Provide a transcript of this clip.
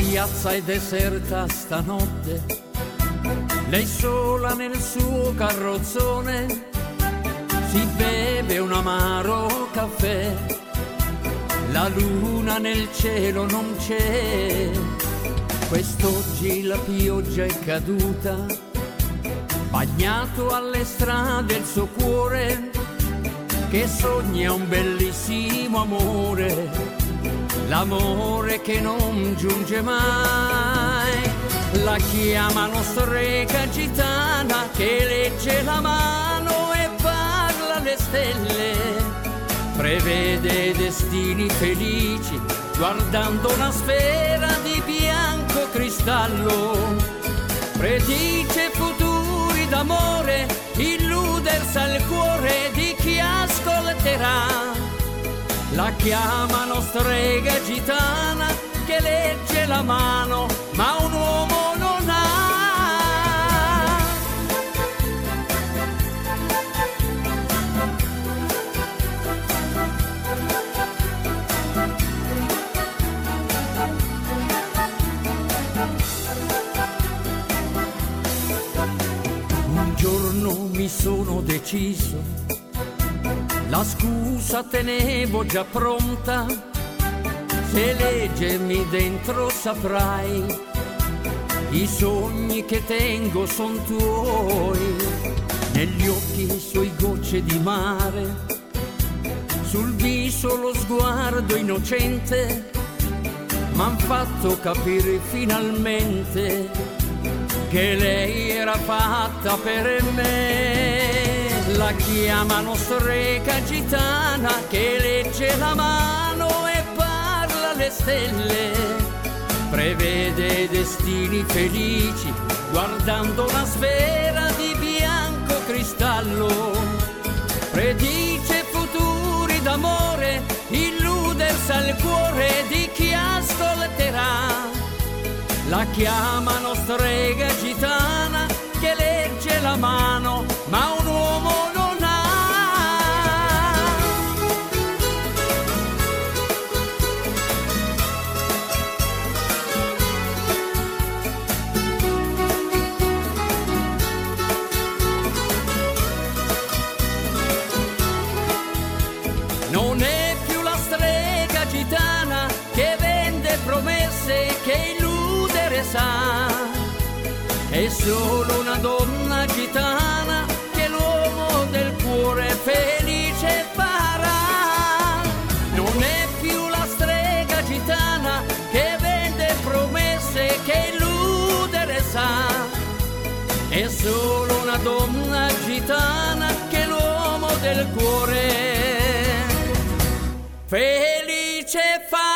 piazza è deserta stanotte, lei sola nel suo carrozzone, si beve un amaro caffè, la luna nel cielo non c'è. Quest'oggi la pioggia è caduta, bagnato alle strade il suo cuore, che sogna un bellissimo amore, l'amore che non giunge mai. La chiamano strega gitana, che legge la mano e parla alle stelle, prevede destini felici guardando una sfera di bianco cristallo, predice futuri d'amore, illudersi al cuore di chi ascolterà. La chiamano strega gitana, che legge la mano ma un uomo non ha. Un giorno mi sono deciso, la scusa tenevo già pronta, se leggermi dentro saprai, i sogni che tengo son tuoi. Negli occhi sui gocce di mare, sul viso lo sguardo innocente, m'han fatto capire finalmente che lei era fatta per me. La chiamano strega gitana, che legge la mano e parla alle stelle, prevede destini felici guardando una sfera di bianco cristallo, predice futuri d'amore, illudersi al cuore di chi ascolterà. La chiamano strega gitana, che legge la mano ma un uomo non ha. Non è più la strega gitana che vende promesse, che illudere sa, è solo una donna gitana che l'uomo del cuore felice farà. Non è più la strega gitana che vende promesse, che illudere sa, è solo una donna gitana che l'uomo del cuore felice fa.